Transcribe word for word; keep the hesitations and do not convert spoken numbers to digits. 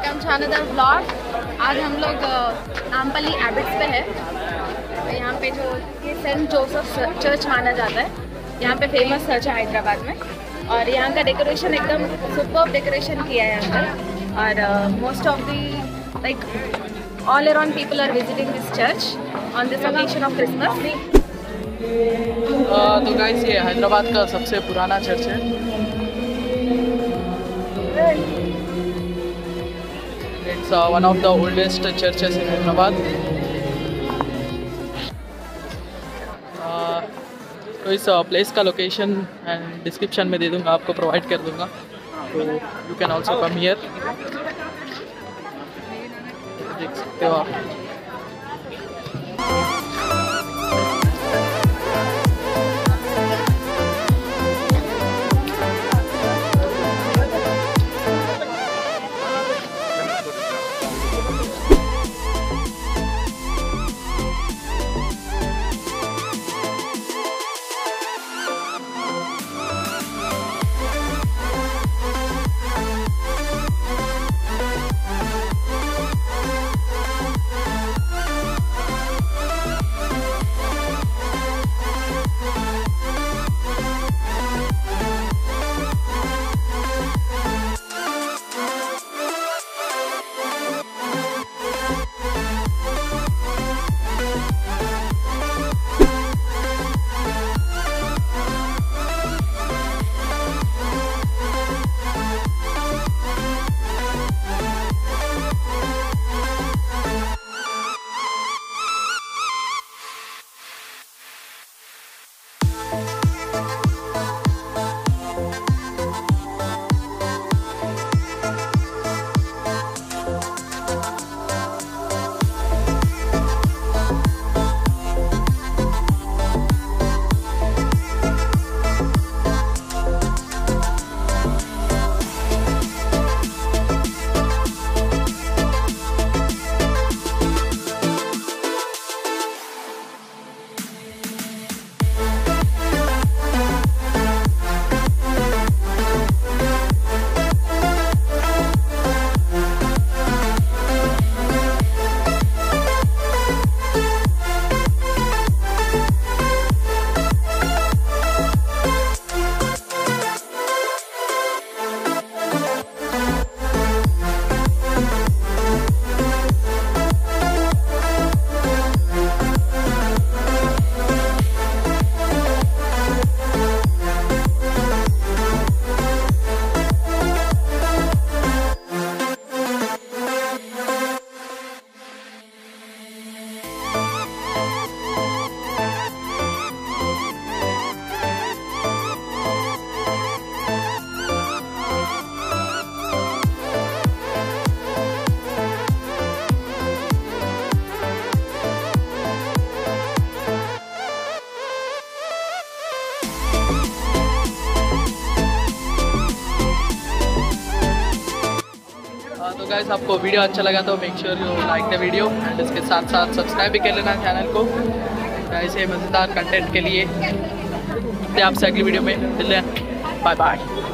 Welcome to another vlog. आज हम लोग नामपल्ली एबिट्स पे है। यहाँ पे जो ये सेंट जोसेफ चर्च माना जाता है, यहाँ पे फेमस चर्च है हैदराबाद में। और यहाँ का डेकोरेशन एकदम सुपर्ब डेकोरेशन किया है अंदर। और most of the like all around people are visiting this church on this occasion of Christmas. तो गाइस ये हैदराबाद का सबसे पुराना चर्च है। It's uh, one of the oldest churches in Hyderabad. uh, तो इस प्लेस uh, का लोकेशन एंड डिस्क्रिप्शन में दे दूंगा, आपको प्रोवाइड कर दूंगा, तो you can also come here, देख सकते हो आप। तो गाइस आपको वीडियो अच्छा लगा तो make sure you like the video and इसके साथ साथ सब्सक्राइब भी कर लेना चैनल को ऐसे मज़ेदार कंटेंट के लिए। आपसे अगली वीडियो में मिलते हैं, बाय बाय।